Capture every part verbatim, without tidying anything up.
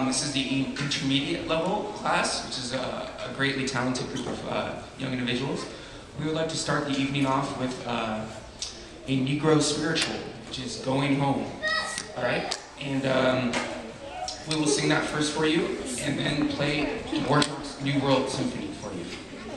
this is the intermediate level class, which is a, a greatly talented group of uh, young individuals. We would like to start the evening off with uh, a Negro spiritual, which is Going Home. All right? And um, we will sing that first for you, and then play Dvorak's New World Symphony for you.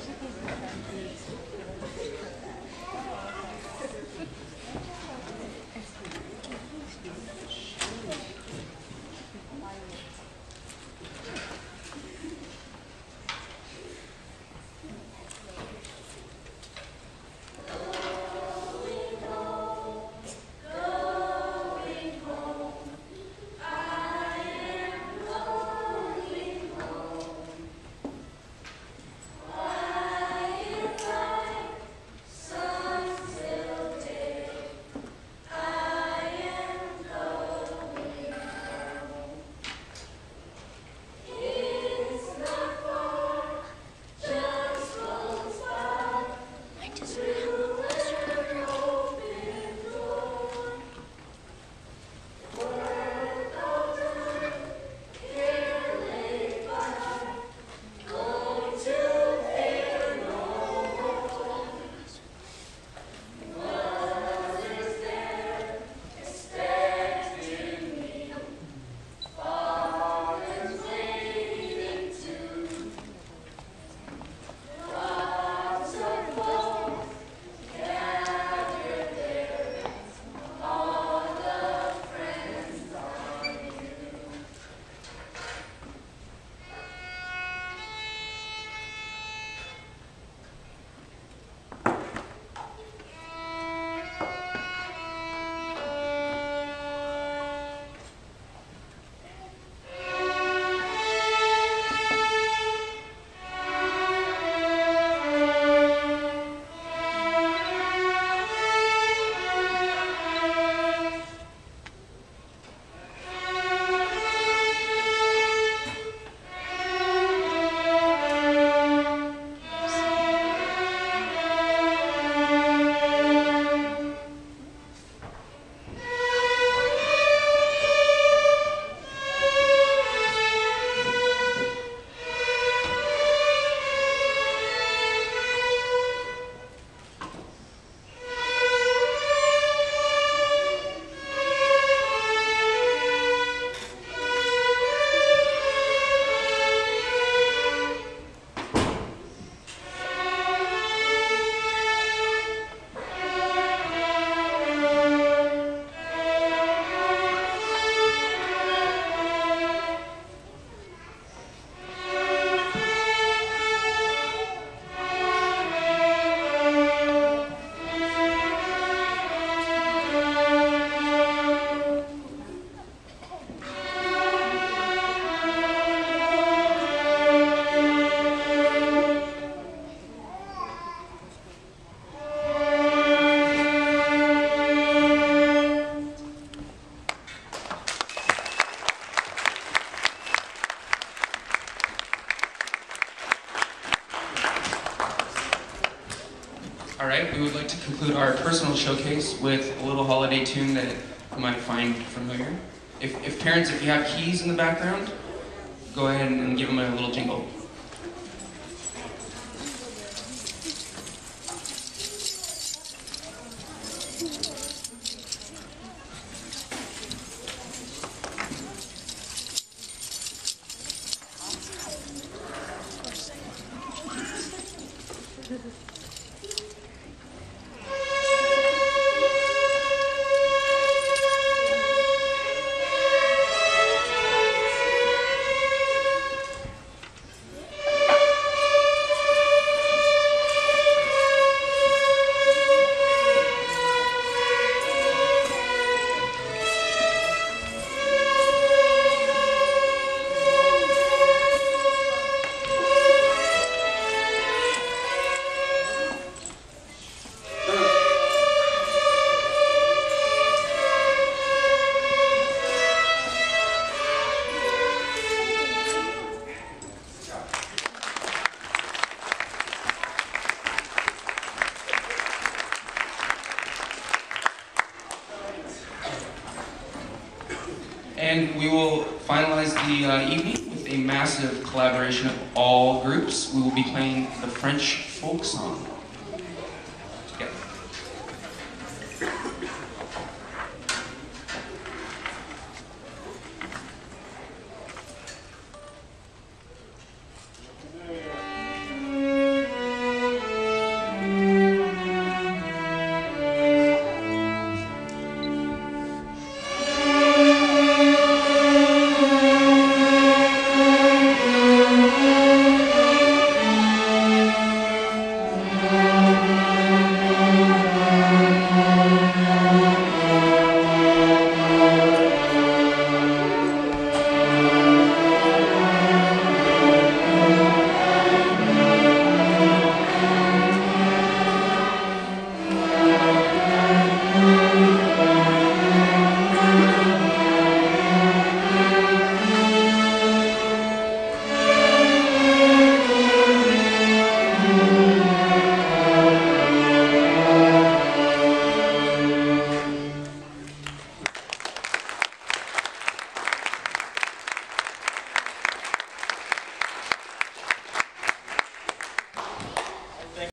All right, we would like to conclude our personal showcase with a little holiday tune that you might find familiar. If, if parents, if you have keys in the background, go ahead and give them a little jingle. And we will finalize the uh, evening with a massive collaboration of all groups. We will be playing the French folk song.